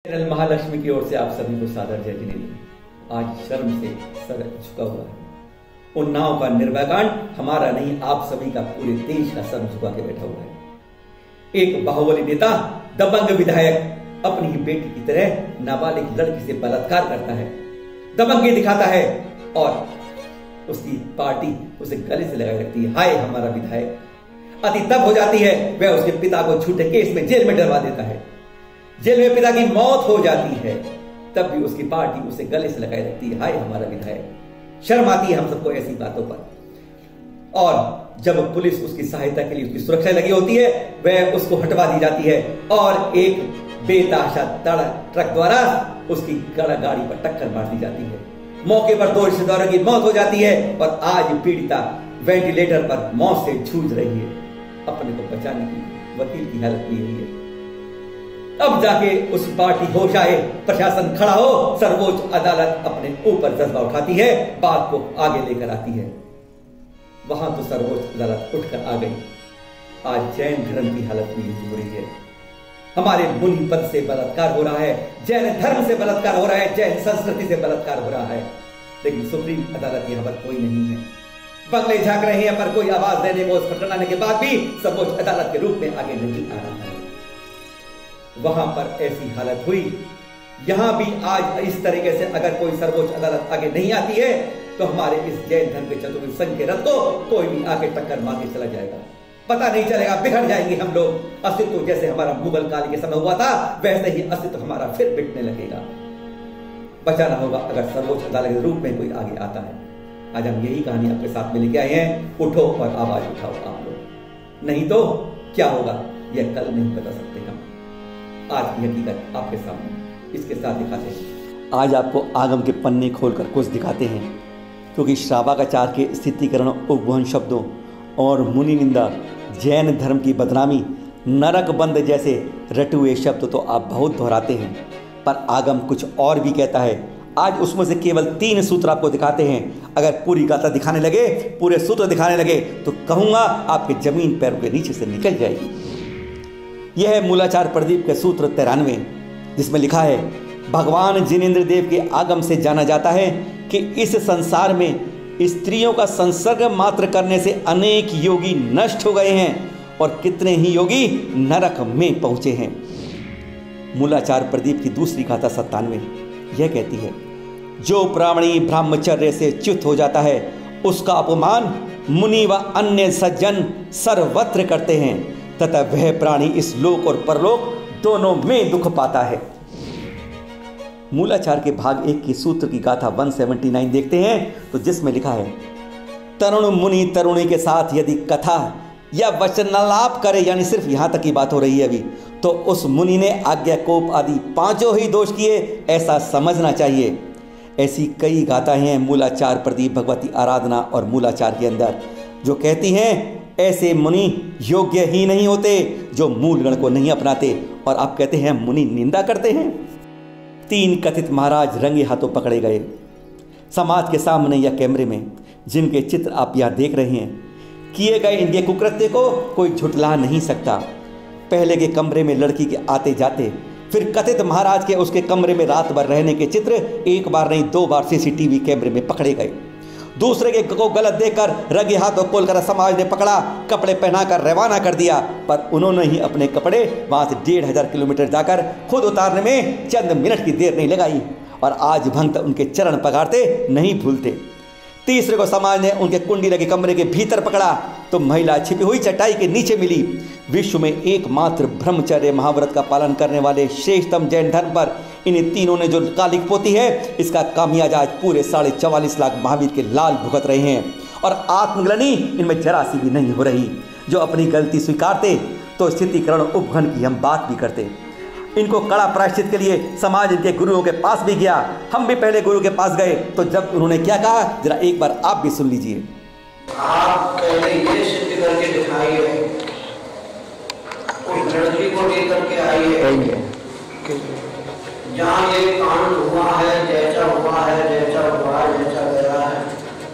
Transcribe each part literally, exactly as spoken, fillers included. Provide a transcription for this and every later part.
Channel Mahalakshmi की ओर से आप सभी को सादर जय जिनेन्द्र। आज शर्म से सर झुका हुआ है। उन्नाव का निर्भया कांड हमारा नहीं, आप सभी का, पूरे देश का सर झुका के बैठा हुआ है। एक बाहुबली नेता, दबंग विधायक अपनी ही बेटी की तरह नाबालिग लड़की से बलात्कार करता है, दबंगी दिखाता है और उसकी पार्टी उसे गले से लगाए रखती है। हाय हमारा विधायक। अति तब हो जाती है, वह उसके पिता को झूठे केस में जेल में डलवा देता है। जेल में पिता की मौत हो जाती है, तब भी उसकी पार्टी उसे गले से लगाए रखती है। हाय हमारा विधायक। शर्म आती है हम सबको ऐसी बातों पर। और जब पुलिस उसकी सहायता के लिए, उसकी सुरक्षा लगी होती है, वह उसको हटवा दी जाती है और एक बेतहाशा ट्रक द्वारा उसकी गाड़ी पर टक्कर मार दी जाती है। मौके पर दो रिश्तेदारों की मौत हो जाती है और आज पीड़िता वेंटिलेटर पर मौत से जूझ रही है। अपने को बचाने की वकील की हालत भी यही है। अब जाके उस पार्टी होश आए, प्रशासन खड़ा हो, सर्वोच्च अदालत अपने ऊपर जज्बा उठाती है, बात को आगे लेकर आती है। वहां तो सर्वोच्च अदालत उठकर आ गई। आज जैन धर्म की हालत भी यही हो रही है। हमारे मुनि पद से बलात्कार हो रहा है, जैन धर्म से बलात्कार हो रहा है, जैन संस्कृति से बलात्कार हो रहा है, लेकिन सुप्रीम अदालत यहां पर कोई नहीं है। बंगले झांक रहे हैं पर कोई आवाज देने को, खटखटाने के बाद भी सर्वोच्च अदालत के रूप में आगे नहीं आ रहा है। वहां पर ऐसी हालत हुई। यहां भी आज इस तरीके से अगर कोई सर्वोच्च अदालत आगे नहीं आती है तो हमारे इस जैन धर्म के चतुर्वेद संघ के रथ को कोई भी आगे टक्कर मार के चला जाएगा। पता नहीं चलेगा, बिखर जाएंगे हम लोग। अस्तित्व जैसे हमारा मुगल काल के समय हुआ था, वैसे ही अस्तित्व हमारा फिर बिटने लगेगा। बचाना होगा अगर सर्वोच्च अदालत के रूप में कोई आगे आता है। आज हम यही कहानी आपके साथ में लेके आए हैं। उठो और आवाज उठाओ आप लोग, नहीं तो क्या होगा यह कल नहीं बता सकते हम। आज की हकीकत आपके सामने इसके साथ दिखाते हैं। आज आपको आगम के पन्ने खोलकर कुछ दिखाते हैं, क्योंकि श्रावकाचार के स्थितिकरण, उपवन शब्दों और मुनि निंदा, जैन धर्म की बदनामी, नरक बंद जैसे रटुए शब्द तो आप बहुत दोहराते हैं, पर आगम कुछ और भी कहता है। आज उसमें से केवल तीन सूत्र आपको दिखाते हैं। अगर पूरी गाथा दिखाने लगे, पूरे सूत्र दिखाने लगे तो कहूँगा आपके जमीन पैरों के नीचे से निकल जाएगी। यह है मूलाचार प्रदीप के सूत्र तिरानवे, जिसमें लिखा है, भगवान जिनेन्द्र देव के आगम से जाना जाता है कि इस संसार में स्त्रियों का संसर्ग मात्र करने से अनेक योगी नष्ट हो गए हैं और कितने ही योगी नरक में पहुंचे हैं। मूलाचार प्रदीप की दूसरी गाथा सत्तानवे यह कहती है, जो प्राणी ब्रह्मचर्य से च्युत हो जाता है उसका अपमान मुनि व अन्य सज्जन सर्वत्र करते हैं तथा वह प्राणी इस लोक और परलोक दोनों में दुख पाता है। मूलाचार के भाग एक की सूत्र की गाथा एक सौ उन्यासी देखते हैं तो जिसमें लिखा है, तरुण मुनि तरुणी के साथ यदि कथा या वचनालाप करे, यानी सिर्फ यहां तक की बात हो रही है अभी, तो उस मुनि ने आज्ञा कोप आदि पांचों ही दोष किए, ऐसा समझना चाहिए। ऐसी कई गाथाएं हैं मूलाचार प्रदीप भगवती आराधना और मूलाचार के अंदर, जो कहती हैं ऐसे मुनि योग्य ही नहीं होते जो मूल गण को नहीं अपनाते, और आप कहते हैं मुनि निंदा करते हैं। तीन कथित महाराज रंगे हाथों पकड़े गए समाज के सामने या कैमरे में, जिनके चित्र आप यहां देख रहे हैं। किए गए इनके कुकृत्य को कोई झुठला नहीं सकता। पहले के कमरे में लड़की के आते जाते, फिर कथित महाराज के उसके कमरे में रात भर रहने के चित्र एक बार नहीं दो बार सीसीटीवी कैमरे में पकड़े गए। दूसरे के को गलत देखकर रंगे हाथों खोलकर समाज ने पकड़ा, कपड़े पहनाकर रवाना कर दिया, पर उन्होंने ही अपने कपड़े वहां से डेढ़ हजार किलोमीटर जाकर खुद उतारने में चंद मिनट की देर नहीं लगाई, और आज भक्त उनके चरण पगारते नहीं भूलते। तीसरे को समाज ने उनके कुंडी लगे कमरे के भीतर पकड़ा तो महिला छिपी हुई चटाई के नीचे मिली। विश्व में एकमात्र ब्रह्मचर्य महाव्रत का पालन करने वाले श्रेष्ठतम जैन धर्म पर इन तीनों ने जो कालिक पोती है, इसका खामियाजा आज पूरे साढ़े चवालीस लाख महावीर के लाल भुगत रहे हैं, और आत्मग्लानि इनमें जरा सी भी नहीं हो रही। जो अपनी गलती स्वीकारते तो स्थितिकरण उपघन की हम बात भी करते। इनको कड़ा प्रायश्चित के लिए समाज इनके गुरुओं के पास भी गया। हम भी पहले गुरु के पास गए तो जब उन्होंने क्या कहा, जरा एक बार आप भी सुन लीजिए। आप पहले ये सिद्ध करके दिखाइए, उस लड़की को लेकर के आइए जहाँ ये कांड हुआ है, जैसा हुआ है, जैसा हुआ है, जैसा गया है।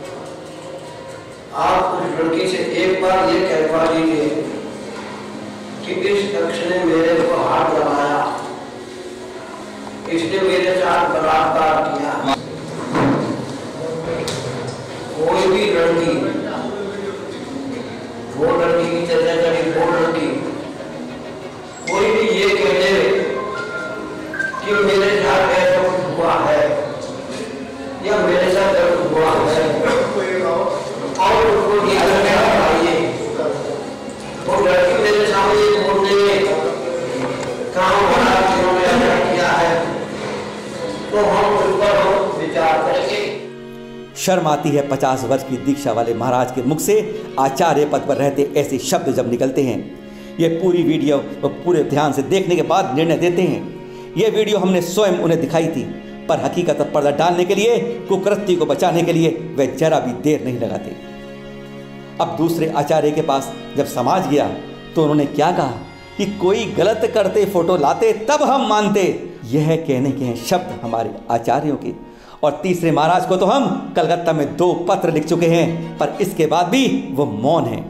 आप उस लड़की से एक बार ये कहवा लीजिए कि इस शख्स ने मेरे को हाथ लगाया इसने मेरे साथ बलात्कार किया। कोई भी लड़की, वो लड़की की चर्चा करी, वो लड़की कोई भी ये कह दे कि मेरे साथ ऐसा कुछ हुआ है या मेरे साथ ऐसा हुआ है और उसको चाहिए, वो लड़की मेरे सामने बोलते काम बड़ा जिन्होंने ऐसा किया है तो हम उस पर विचार करेंगे। शर्म आती है पचास वर्ष की दीक्षा वाले महाराज के मुख से आचार्य पद पर रहते ऐसे शब्द जब निकलते हैं। ये पूरी वीडियो वो पूरे ध्यान से देखने के बाद निर्णय देते हैं। ये वीडियो हमने स्वयं उन्हें दिखाई थी, पर हकीकत पर पर्दा डालने के लिए, कुकृत्य को बचाने के लिए वे जरा भी देर नहीं लगाते। अब दूसरे आचार्य के पास जब समाज गया तो उन्होंने क्या कहा कि कोई गलत करते फोटो लाते तब हम मानते। यह कहने के हैं शब्द हमारे आचार्यों के। और तीसरे महाराज को तो हम कलकत्ता में दो पत्र लिख चुके हैं, पर इसके बाद भी वो मौन है।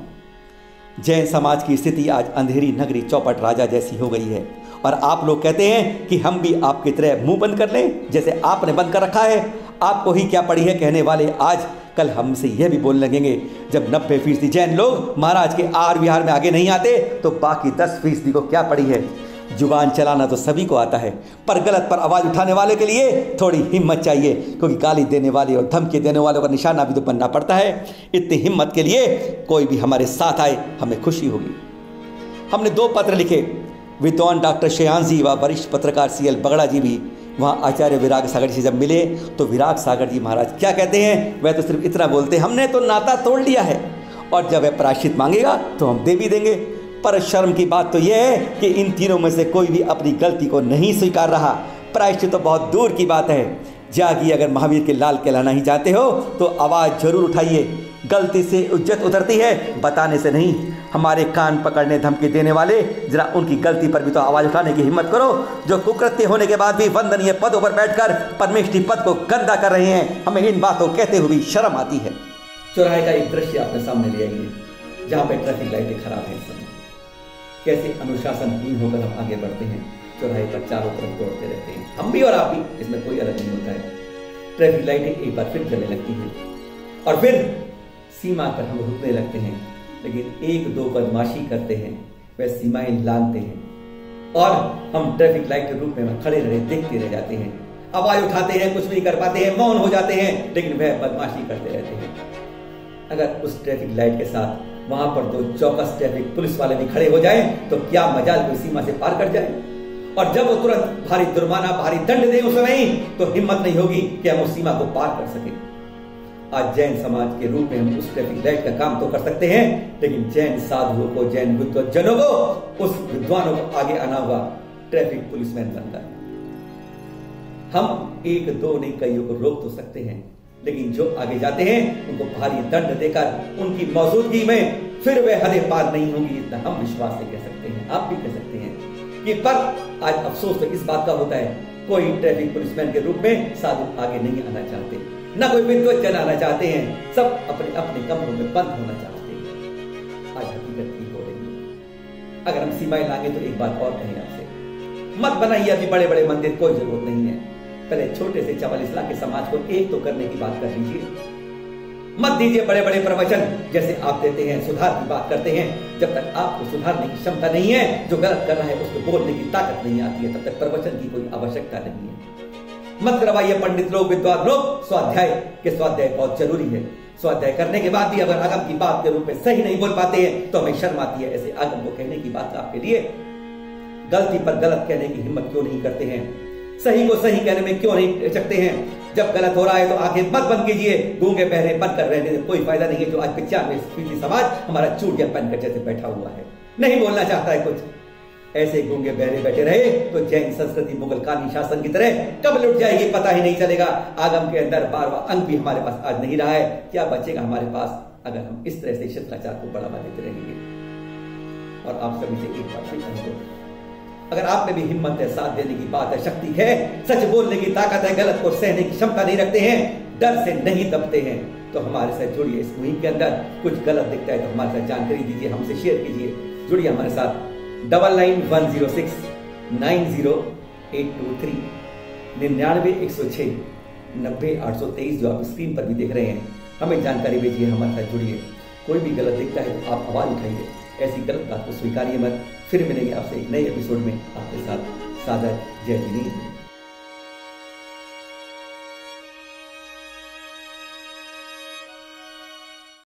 जैन समाज की स्थिति आज अंधेरी नगरी चौपट राजा जैसी हो गई है, और आप लोग कहते हैं कि हम भी आपकी तरह मुंह बंद कर लें जैसे आपने बंद कर रखा है। आपको ही क्या पड़ी है कहने वाले आज कल हमसे यह भी बोलने लगेंगे, जब नब्बे फीसदी जैन लोग महाराज के आर विहार में आगे नहीं आते तो बाकी दस फीसदी को क्या पड़ी है। जुबान चलाना तो सभी को आता है, पर गलत पर आवाज उठाने वाले के लिए थोड़ी हिम्मत चाहिए, क्योंकि गाली देने वाले और धमकी देने वालों का निशाना भी तो बनना पड़ता है। इतनी हिम्मत के लिए कोई भी हमारे साथ आए, हमें खुशी होगी। हमने दो पत्र लिखे। विद्वान डॉक्टर श्रेयांश जी व वरिष्ठ पत्रकार सी एल बगड़ा जी भी वहाँ आचार्य विराग सागर जी से जब मिले तो विराग सागर जी महाराज क्या कहते हैं, वह तो सिर्फ इतना बोलते, हमने तो नाता तोड़ लिया है और जब वह प्रायश्चित मांगेगा तो हम दे भी देंगे। पर शर्म की बात तो यह है कि इन तीनों में से कोई भी अपनी गलती को नहीं स्वीकार रहा। प्रायश्चित तो बहुत दूर की बात है। जागी, अगर महावीर के लाल कहलाना ही चाहते हो तो आवाज़ जरूर उठाइए। गलती से इज्जत उतरती है, बताने से नहीं। हमारे कान पकड़ने धमकी देने वाले, जरा उनकी गलती पर भी तो आवाज़ उठाने की हिम्मत करो, जो कुकृत्य होने के बाद भी वंदनीय पदों पर बैठकर परमेष्ठी पद को गंदा कर रहे हैं। हमें इन बातों कहते हुए भी शर्म आती है। चौराहे का एक दृश्य आपने सामने ले आइए, जहाँ पे ट्रैफिक लाइटें खराब हैं। इस समय कैसे अनुशासनहीन होकर हम आगे बढ़ते हैं, चौराहे पर चारों तरफ दौड़ते रहते हैं। हम भी और आप भी, इसमें कोई अलग नहीं होता है। ट्रैफिक लाइटें एक बार फिर जलने लगती हैं और फिर सीमा पर हम रुकने लगते हैं, लेकिन एक दो बदमाशी करते हैं, वह सीमाएं लांघते हैं और हम ट्रैफिक लाइट के रूप में खड़े रहे देखते रह जाते हैं। आवाज उठाते हैं, कुछ नहीं कर पाते हैं, मौन हो जाते हैं, लेकिन वह बदमाशी करते रहते हैं। अगर उस ट्रैफिक लाइट के साथ वहां पर दो चौकस ट्रैफिक पुलिस वाले भी खड़े हो जाएं तो क्या मजाल कोई सीमा से पार कर जाए। और जब वो तुरंत भारी जुर्माना, भारी दंड दें उस समय तो हिम्मत नहीं होगी कि हम उस सीमा को पार कर सके। आज जैन समाज के रूप में हम उस ट्रैफिक लाइट का काम तो कर सकते हैं, लेकिन जैन साधुओं को, जैन विद्वज्जनों को, उस विद्वानों को आगे आना होगा ट्रैफिक पुलिसमैन बनकर। हम एक दो नहीं कईयों को रोक तो सकते हैं, लेकिन जो आगे जाते हैं उनको भारी दंड देकर उनकी मौजूदगी में फिर वे हदें पार नहीं होंगी, इतना हम विश्वास से कह सकते हैं, आप भी कह सकते हैं। कि पर आज अफसोस तो इस बात का होता है, कोई ट्रैफिक पुलिसमैन के रूप में साधु आगे नहीं आना चाहते, न कोई विद्वज्जन आना चाहते हैं, सब अपने अपने कमरों में बंद होना चाहते हैं। आज हकीकत की हो रही है। अगर हम सीमाएं लाएंगे तो एक बात और कहें आपसे, मत बनाइए अभी बड़े बड़े मंदिर, कोई जरूरत नहीं है। पहले छोटे से चवालीस लाख के समाज को एक तो करने की बात कर लीजिए। मत दीजिए बड़े बड़े प्रवचन जैसे आप देते हैं, सुधार की बात करते हैं। जब तक आपको सुधारने की क्षमता नहीं है, जो गलत कर रहा है उसको बोलने की ताकत नहीं आती है, तब तक प्रवचन की कोई आवश्यकता नहीं है। मत करवाइए पंडित लोग, विद्वान लोग स्वाध्याय के, स्वाध्याय बहुत जरूरी है। स्वाध्याय करने के बाद भी अगर आगम की बात के रूप में सही नहीं बोल पाते हैं तो हमें शर्म आती है। ऐसे आगम को कहने की बात आपके लिए, गलती पर गलत कहने की हिम्मत क्यों नहीं करते हैं? सही को सही कहने में क्यों नहीं सकते हैं? जब गलत हो रहा है तो आंखें मत बंद कीजिए, गूंगे बहरे बंद कर रहने से कोई फायदा नहीं है। जो आज पिचानवे फीसदी समाज हमारा चूड़िया पहन कर जैसे बैठा हुआ है, नहीं बोलना चाहता है कुछ, ऐसे गूंगे बहरे बैठे रहे तो जैन संस्कृति मुगल कानी शासन की तरह कब लुट जाएगी पता ही नहीं चलेगा। आगम के अंदर बारहवां अंग भी हमारे पास आज नहीं रहा है, क्या बचेगा हमारे पास अगर हम इस तरह से शिष्टाचार को बढ़ावा देते रहेंगे? और आप सभी से एक बात भी, अगर आप में भी हिम्मत है, साथ देने की बात है, शक्ति है, सच बोलने की ताकत है, गलत को सहने की क्षमता नहीं रखते हैं, डर से नहीं दबते हैं, तो हमारे साथ जुड़िए। इस मुहिम के अंदर कुछ गलत दिखता है तो हमारे साथ जानकारी दीजिए, हमसे शेयर कीजिए, जुड़िए हमारे साथ। Double nine one zero six nine zero eight two three निन्यानवे एक सौ छः नब्बे आठ सौ तेईस जो आप स्क्रीन पर भी देख रहे हैं, हमें जानकारी भेजिए, हमारे साथ जुड़िए। कोई भी गलत दिखता है तो आप आवाज़ उठाइए, ऐसी गलत बात को स्वीकारिए मत। फिर मिलेंगे आपसे एक नए एपिसोड में, आपके साथ सादर जय जिनेंद्र।